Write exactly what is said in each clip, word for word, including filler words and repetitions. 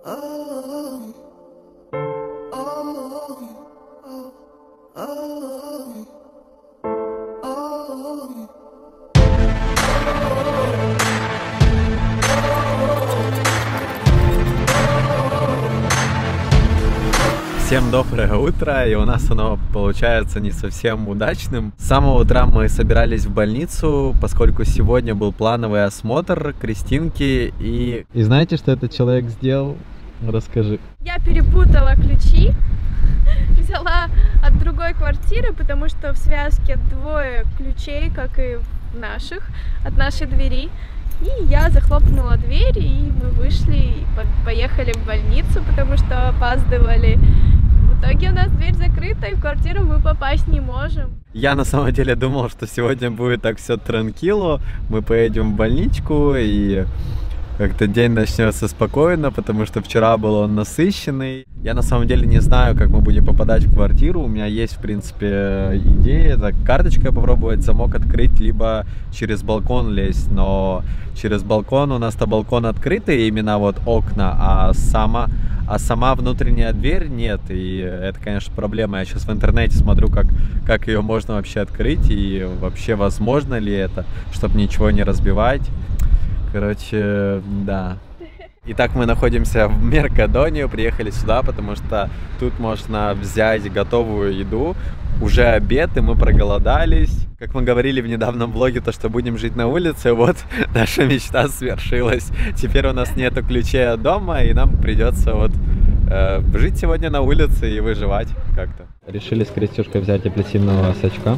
Всем доброе утро, и у нас оно получается не совсем удачным. С самого утра мы собирались в больницу, поскольку сегодня был плановый осмотр Кристинки, и... И знаете, что этот человек сделал? Расскажи. Я перепутала ключи, взяла от другой квартиры, потому что в связке двое ключей, как и в наших, от нашей двери. И я захлопнула дверь, и мы вышли и поехали в больницу, потому что опаздывали. В итоге у нас дверь закрыта, и в квартиру мы попасть не можем. Я на самом деле думал, что сегодня будет так все транкило. Мы поедем в больничку, и как-то день начнется спокойно, потому что вчера был он насыщенный. Я на самом деле не знаю, как мы будем попадать в квартиру. У меня есть, в принципе, идея. Это карточкой попробовать замок открыть, либо через балкон лезть. Но через балкон у нас-то балкон открытый, именно вот окна, а сама, а сама внутренняя дверь нет. И это, конечно, проблема. Я сейчас в интернете смотрю, как, как ее можно вообще открыть, и вообще возможно ли это, чтобы ничего не разбивать. Короче, да. Итак, мы находимся в Меркадоне, приехали сюда, потому что тут можно взять готовую еду. Уже обед, и мы проголодались. Как мы говорили в недавнем влоге, то, что будем жить на улице, вот наша мечта свершилась. Теперь у нас нету ключей от дома, и нам придется вот э, жить сегодня на улице и выживать как-то. Решили с Крестюшкой взять апельсинового сачка.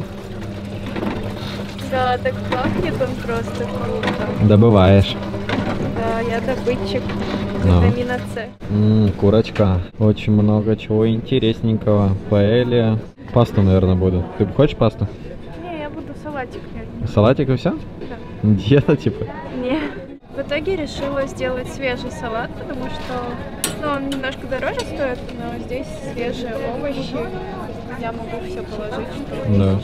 Да, так пахнет он просто круто. Добываешь. Да, я добытчик No. витамина С. М-м, курочка. Очень много чего интересненького. Паэлья. Пасту, наверное, буду. Ты хочешь пасту? Не, я буду салатик. Салатик и все? Да. Диета типа? Не. В итоге решила сделать свежий салат, потому что ну, он немножко дороже стоит, но здесь свежие овощи. Я могу все положить, что... Да.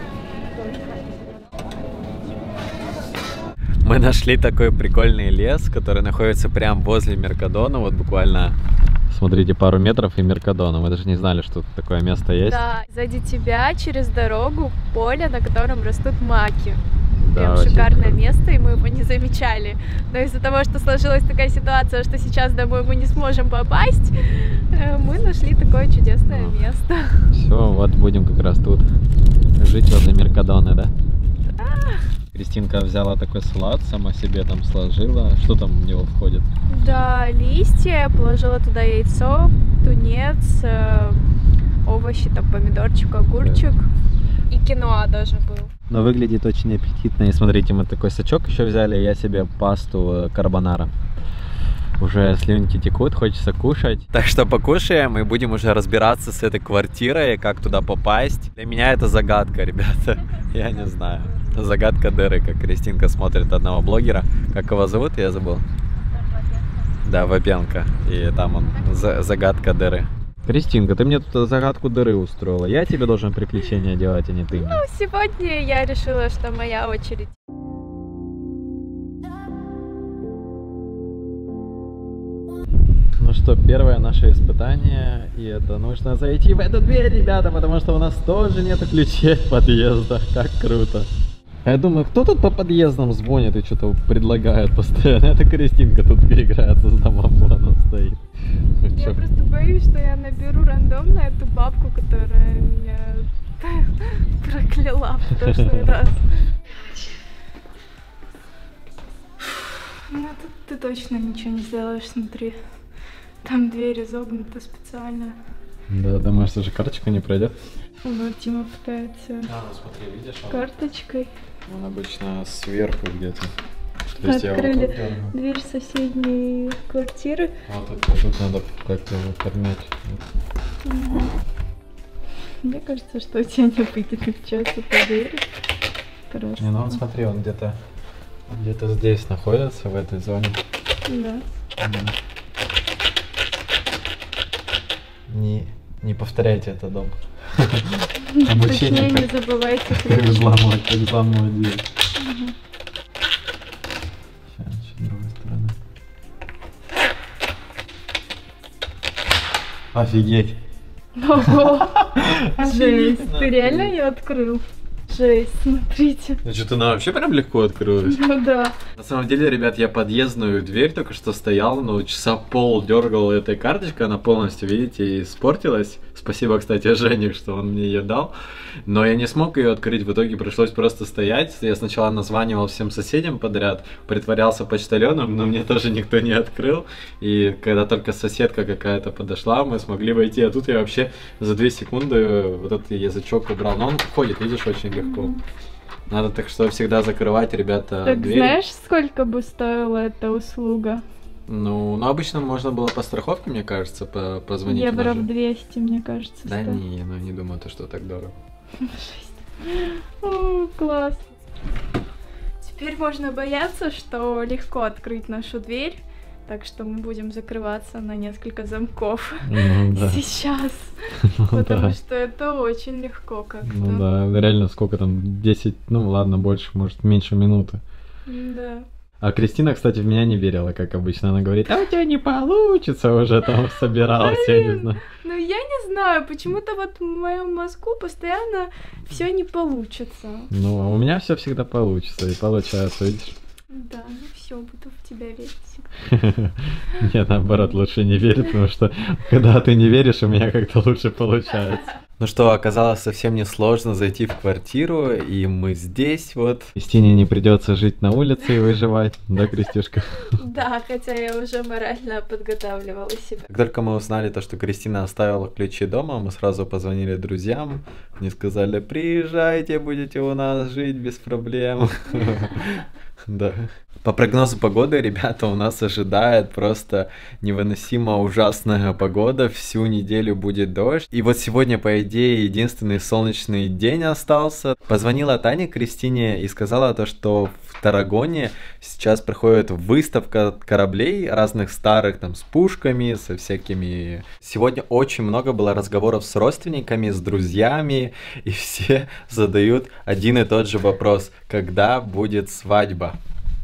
Мы нашли такой прикольный лес, который находится прямо возле Меркадона, вот буквально, смотрите, пару метров и Меркадона. Мы даже не знали, что такое место есть. Да, сзади тебя через дорогу поле, на котором растут маки. Да, прям шикарное место, и мы его не замечали. Но из-за того, что сложилась такая ситуация, что сейчас домой мы не сможем попасть, мы нашли такое чудесное а. место. Все, вот будем как раз тут жить возле Меркадона, да? Кристинка взяла такой салат, сама себе там сложила. Что там в него входит? Да, листья, положила туда яйцо, тунец, э, овощи, там помидорчик, огурчик. Да. И киноа даже был. Но выглядит очень аппетитно. И смотрите, мы такой сачок еще взяли, я себе пасту карбонара. Уже слюнки текут, хочется кушать. Так что покушаем и будем уже разбираться с этой квартирой, как туда попасть. Для меня это загадка, ребята. Я не знаю. Загадка дыры, как Кристинка смотрит одного блогера. Как его зовут, я забыл. Да, Вапенко. И там он, загадка дыры. Кристинка, ты мне тут загадку дыры устроила. Я тебе должен приключения делать, а не ты. Ну, сегодня я решила, что моя очередь. Ну что, первое наше испытание, и это нужно зайти в эту дверь, ребята, потому что у нас тоже нету ключей от подъезда. Как круто. Я думаю, кто тут по подъездам звонит и что-то предлагает постоянно? Это Кристинка тут играется с домофоном стоит. Я Чё? просто боюсь, что я наберу рандомно эту бабку, которая меня прокляла в прошлый раз. Ну тут ты точно ничего не сделаешь, смотри. Там дверь изогнута специально. Да, думаешь, что же карточка не пройдет? Ну, Тима пытается а, ну, смотри, видишь, он... карточкой. Он обычно сверху где-то. Открыли вот дверь соседней квартиры. Вот это тут надо как-то выформять. Угу. Мне кажется, что у тебя не выйдет сейчас эта дверь. Просто. Не, ну он смотри, он где-то где-то здесь находится, в этой зоне. Да. Угу. Не, не повторяйте это дома. Обучение. Точнее, не забывайте как взламывать, как взламывать дверь. Угу. Сейчас, с другой стороны. Офигеть. Ого! Жесть, ты реально ее открыл? Жесть, смотрите. Ну что-то она вообще прям легко открылась. Ну да. На самом деле, ребят, я подъездную дверь только что стоял, но часа пол дергал этой карточкой, она полностью, видите, испортилась. Спасибо, кстати, Жене, что он мне ее дал. Но я не смог ее открыть, в итоге пришлось просто стоять. Я сначала названивал всем соседям подряд, притворялся почтальоном, но мне тоже никто не открыл. И когда только соседка какая-то подошла, мы смогли войти. А тут я вообще за две секунды вот этот язычок убрал. Но он ходит, видишь, очень легко. Надо так что всегда закрывать, ребята, так двери. Знаешь, сколько бы стоила эта услуга? Ну, ну, обычно можно было по страховке, мне кажется, по позвонить. Евро двести, мне кажется. Да стоит. не, ну не думаю, то, что так дорого. О, класс. Теперь можно бояться, что легко открыть нашу дверь, так что мы будем закрываться на несколько замков Ну, да. сейчас, Ну, потому да. что это очень легко как-то. Ну да, реально сколько там, десять, ну ладно, больше, может, меньше минуты. Да. А Кристина, кстати, в меня не верила, как обычно. Она говорит, а у тебя не получится, уже там собиралась, я не знаю. Ну я не знаю, почему-то вот в моем мозгу постоянно все не получится. Ну, а у меня все всегда получится, и получается, видишь? Да, ну все, буду в тебя верить. Нет, наоборот, лучше не верить, потому что когда ты не веришь, у меня как-то лучше получается. Ну что, оказалось совсем не сложно зайти в квартиру, и мы здесь вот. Кристине не придется жить на улице и выживать, да, Кристюшка? Да, хотя я уже морально подготавливала себя. Как только мы узнали то, что Кристина оставила ключи дома, мы сразу позвонили друзьям, они сказали, приезжайте, будете у нас жить без проблем. Да. По прогнозу погоды, ребята, у нас ожидает просто невыносимо ужасная погода. Всю неделю будет дождь. И вот сегодня, по идее, единственный солнечный день остался. Позвонила Таня Кристине и сказала то, что в Таррагоне сейчас проходит выставка кораблей разных старых, там, с пушками, со всякими... Сегодня очень много было разговоров с родственниками, с друзьями, и все задают один и тот же вопрос. Когда будет свадьба?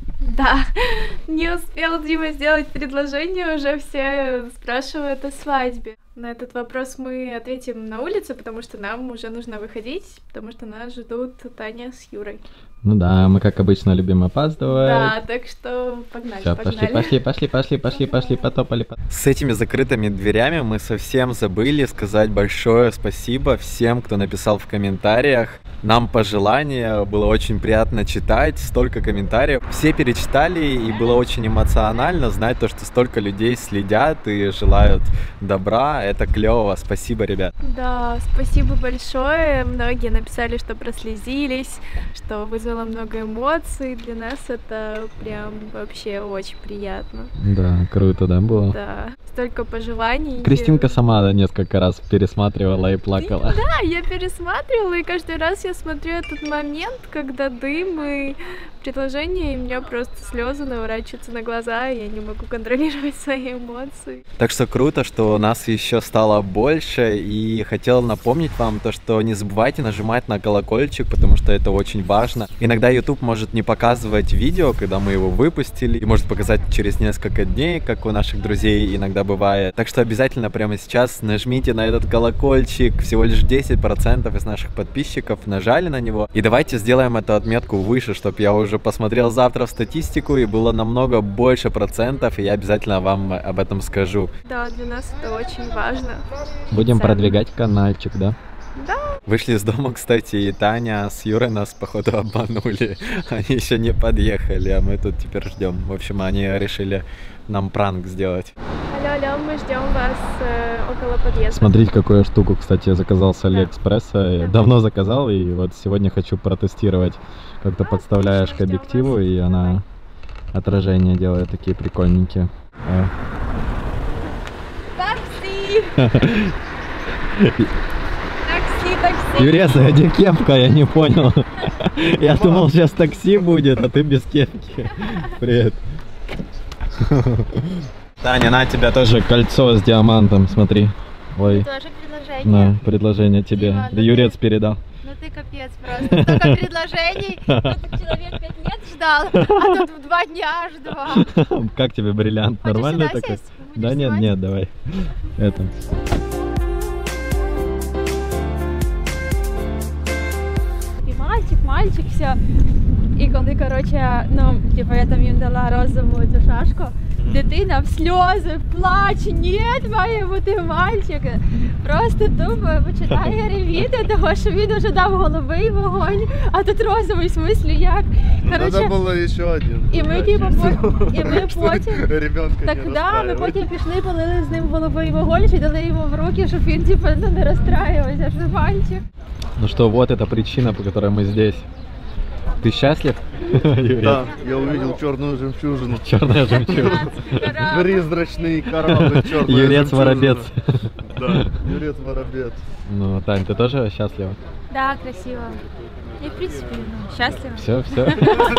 Да, не успел Дима сделать предложение, уже все спрашивают о свадьбе. На этот вопрос мы ответим на улице, потому что нам уже нужно выходить, потому что нас ждут Таня с Юрой. Ну да, мы как обычно любим опаздывать. Да, так что погнали, Всё, погнали. пошли, пошли, пошли, пошли, пошли, пошли, потопали. С этими закрытыми дверями мы совсем забыли сказать большое спасибо всем, кто написал в комментариях нам пожелания. Было очень приятно читать, столько комментариев. Все перечитали, и было очень эмоционально знать то, что столько людей следят и желают добра. Это клево. Спасибо, ребят. Да, спасибо большое. Многие написали, что прослезились, что вызвало много эмоций. Для нас это прям вообще очень приятно. Да, круто, да, было? Да, столько пожеланий. Кристинка сама несколько раз пересматривала и плакала. Да, я пересматривала, и каждый раз я смотрю этот момент, когда дым и предложение, и у меня просто слезы наворачиваются на глаза, и я не могу контролировать свои эмоции. Так что круто, что нас еще стало больше, и хотел напомнить вам то, что не забывайте нажимать на колокольчик, потому что это очень важно. Иногда YouTube может не показывать видео, когда мы его выпустили, и может показать через несколько дней, как у наших друзей иногда бывает. Так что обязательно прямо сейчас нажмите на этот колокольчик. Всего лишь десять процентов из наших подписчиков нажали на него. И давайте сделаем эту отметку выше, чтобы я уже посмотрел завтра в статистику, и было намного больше процентов, и я обязательно вам об этом скажу. Да, для нас это очень важно. Будем Сами. продвигать каналчик, да? Да. Вышли из дома, кстати, и Таня с Юрой нас, походу, обманули. Они еще не подъехали, а мы тут теперь ждем. В общем, они решили нам пранк сделать. Алло, алло, мы ждем вас э, около подъезда. Смотрите, какую штуку, кстати, я заказал с Да. Алиэкспресса. Я Да. давно заказал, и вот сегодня хочу протестировать. Как ты А, подставляешь к отлично, ждем объективу, вас. и она отражение делает такие прикольненькие. А. Такси! Такси, такси! Юреса, а где кепка? Я не понял. Я думал, сейчас такси будет, а ты без кепки. Привет. Таня, на тебя тоже кольцо с диамантом, смотри. Ой, Тоже предложение. на предложение тебе. Дима, ну Юрец передал. Ну ты капец просто. Столько предложений. Тут человек пять лет ждал, а тут в два дня аж два. Как тебе бриллиант? Хочешь Нормальный сюда такой? сесть? Будешь Да нет, снимать? нет, давай. Это. мальчик, мальчик, все. І коли, коротше, ну, типу, я там їм дала розову цю шашку, дитина в сльози, в плач, ні, має бути мальчик. Просто тупо починає ревіти, того, що він вже дав голубий вогонь, а тут розовий, в смислі, як? Короче, треба було ще один. І ми, типу, і ми потім... Ребенка Так, не да, ми потім пішли, полили з ним голубий вогонь, і дали йому в руки, щоб він, типу, ну, не розстраювався, що мальчик. Ну что, вот эта причина, по которой мы здесь. Ты счастлив, Юрий? Да, я увидел черную жемчужину. Черная жемчужина. Призрачный корабль, черная Юрец Воробец. Да, Юрец Воробец. Ну, Тань, ты тоже счастлива? Да, красиво. И, в принципе, ну, счастлива. Все, все.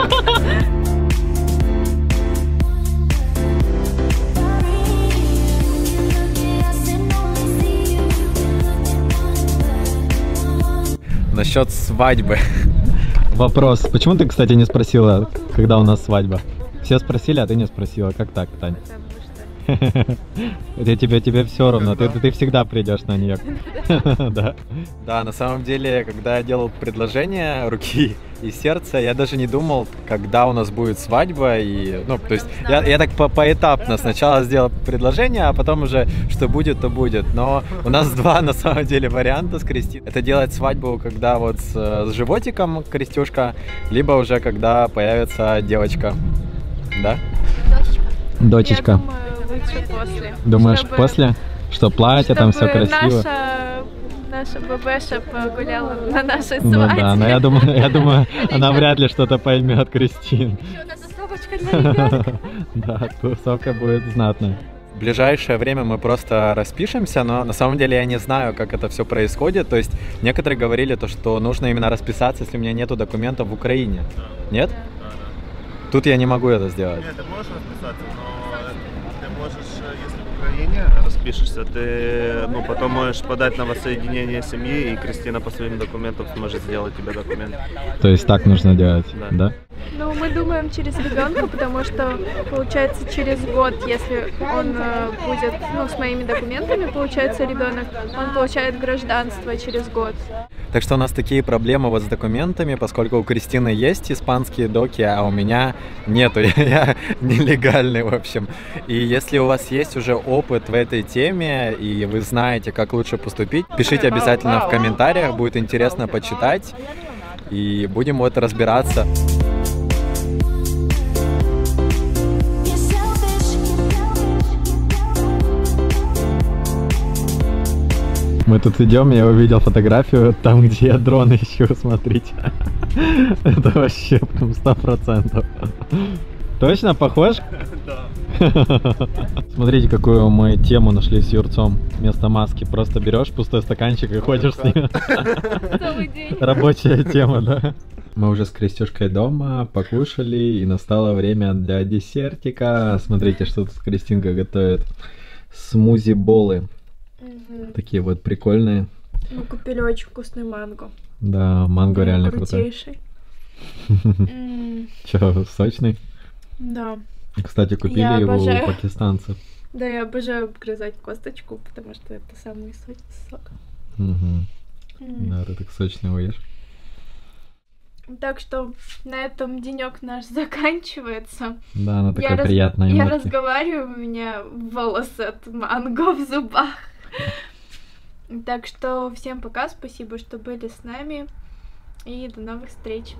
Насчет свадьбы. Вопрос. Почему ты, кстати, не спросила, когда у нас свадьба? Все спросили, а ты не спросила. Как так, Тань? Это тебе, тебе все равно, ты, ты всегда придешь на нее. Да. Да, на самом деле, когда я делал предложение руки и сердца, я даже не думал, когда у нас будет свадьба. И, ну, то есть я, я так по поэтапно сначала сделал предложение, а потом уже что будет, то будет. Но у нас два на самом деле варианта с Кристиной. Это делать свадьбу, когда вот с, с животиком Крестюшка, либо уже когда появится девочка. Да? Дочечка. Дочечка. Я думаю, лучше после. Думаешь, Чтобы- после? Что платье, там все чтобы красиво? Наша, наша ББша погуляла на нашей Ну свадьбе. да, но я думаю, я думаю, она вряд ли что-то поймет, Кристин. Еще одна тусовочка для ребенка. Да, тусовка будет знатная. В ближайшее время мы просто распишемся, но на самом деле я не знаю, как это все происходит. То есть некоторые говорили, то, что нужно именно расписаться, если у меня нету документов в Украине. Нет? Тут я не могу это сделать. Нет, ты можешь расписаться, но ты можешь, если в Украине распишешься, ты ну, потом можешь подать на воссоединение семьи, и Кристина по своим документам сможет сделать тебе документ. То есть так нужно делать, Да. да? Ну, мы думаем через ребенка, потому что, получается, через год, если он э, будет, ну, с моими документами, получается, ребенок, он получает гражданство через год. Так что у нас такие проблемы вот с документами, поскольку у Кристины есть испанские доки, а у меня нету, я нелегальный, в общем. И если у вас есть уже опыт в этой теме, и вы знаете, как лучше поступить, пишите обязательно в комментариях, будет интересно почитать, и будем вот разбираться. Мы тут идем, я увидел фотографию там, где я дрон ищу, смотрите. Это вообще прям сто процентов. Точно похож? Да. Смотрите, какую мы тему нашли с Юрцом. Вместо маски просто берешь пустой стаканчик и ходишь с ним. Целый день. Рабочая тема, да? Мы уже с Кристюшкой дома покушали, и настало время для десертика. Смотрите, что тут Кристинка готовит. Смузи-болы. Такие вот прикольные. Мы купили очень вкусный манго. Да, манго реально крутой. Крутейший. Че, сочный? Да. Кстати, купили Я его обожаю. у пакистанцев. Да, я обожаю обгрызать косточку, потому что это самый со- сок. Угу. М. Да, ты так сочно его ешь. Так что на этом денек наш заканчивается. Да, она такая Я раз- приятная. Я эмоция. разговариваю, у меня волосы от манго в зубах. Так что всем пока, спасибо, что были с нами. И до новых встреч.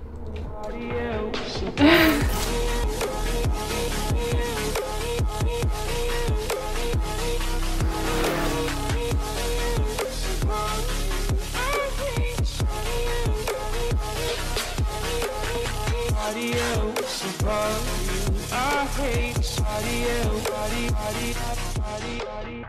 Adios, above you. I hate adios, adios, adios, adios.